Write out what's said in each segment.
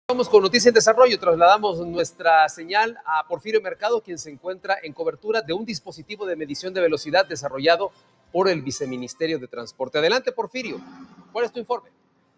Vamos con Noticia en Desarrollo. Trasladamos nuestra señal a Porfirio Mercado, quien se encuentra en cobertura de un dispositivo de medición de velocidad desarrollado por el Viceministerio de Transporte. Adelante, Porfirio. ¿Cuál es tu informe?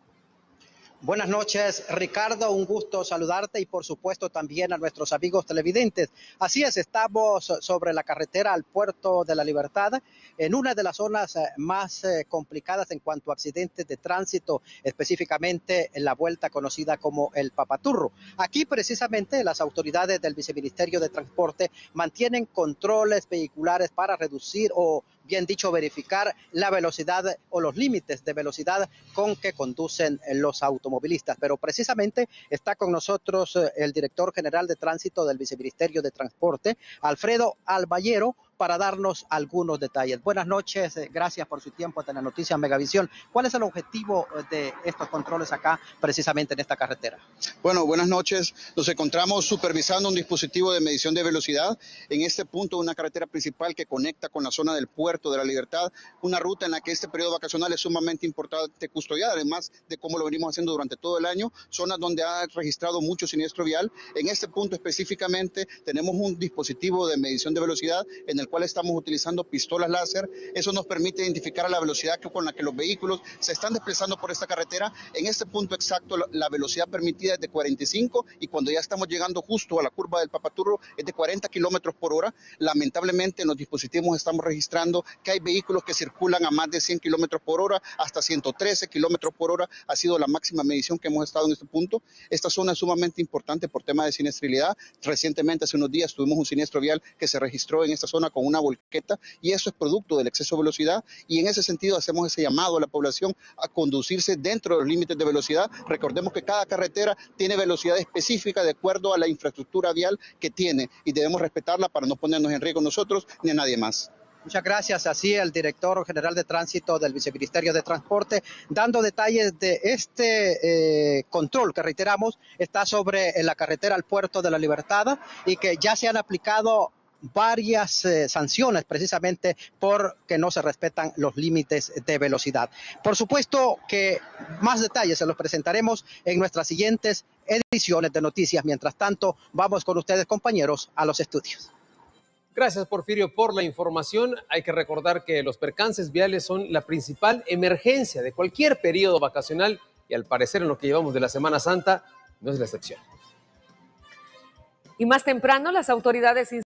Buenas noches, Ricardo, un gusto saludarte y por supuesto también a nuestros amigos televidentes. Así es, estamos sobre la carretera al Puerto de la Libertad, en una de las zonas más complicadas en cuanto a accidentes de tránsito, específicamente en la vuelta conocida como el Papaturro. Aquí precisamente las autoridades del Viceministerio de Transporte mantienen controles vehiculares para reducir o bien dicho verificar la velocidad o los límites de velocidad con que conducen los automovilistas. Pero precisamente está con nosotros el director general de tránsito del Viceministerio de Transporte, Alfredo Alballero, para darnos algunos detalles. Buenas noches, gracias por su tiempo en la Noticia Megavisión. ¿Cuál es el objetivo de estos controles acá, precisamente en esta carretera? Bueno, buenas noches. Nos encontramos supervisando un dispositivo de medición de velocidad en este punto de una carretera principal que conecta con la zona del Puerto de la Libertad, una ruta en la que este periodo vacacional es sumamente importante custodiar, además de cómo lo venimos haciendo durante todo el año, zonas donde ha registrado mucho siniestro vial. En este punto específicamente tenemos un dispositivo de medición de velocidad en el cual estamos utilizando pistolas láser. Eso nos permite identificar la velocidad con la que los vehículos se están desplazando por esta carretera. En este punto exacto la velocidad permitida es de 45 y cuando ya estamos llegando justo a la curva del Papaturro es de 40 kilómetros por hora. Lamentablemente en los dispositivos estamos registrando que hay vehículos que circulan a más de 100 kilómetros por hora, hasta 113 kilómetros por hora ha sido la máxima medición que hemos estado en este punto. Esta zona es sumamente importante por tema de siniestralidad. Recientemente, hace unos días, tuvimos un siniestro vial que se registró en esta zona con una volqueta y eso es producto del exceso de velocidad, y en ese sentido hacemos ese llamado a la población a conducirse dentro de los límites de velocidad. Recordemos que cada carretera tiene velocidad específica de acuerdo a la infraestructura vial que tiene y debemos respetarla para no ponernos en riesgo nosotros ni a nadie más. Muchas gracias. Así el director general de tránsito del Viceministerio de Transporte, dando detalles de este control que reiteramos está sobre la carretera al Puerto de la Libertad y que ya se han aplicado varias sanciones precisamente porque no se respetan los límites de velocidad. Por supuesto que más detalles se los presentaremos en nuestras siguientes ediciones de noticias. Mientras tanto, vamos con ustedes, compañeros, a los estudios. Gracias, Porfirio, por la información. Hay que recordar que los percances viales son la principal emergencia de cualquier periodo vacacional y al parecer en lo que llevamos de la Semana Santa no es la excepción. Y más temprano las autoridades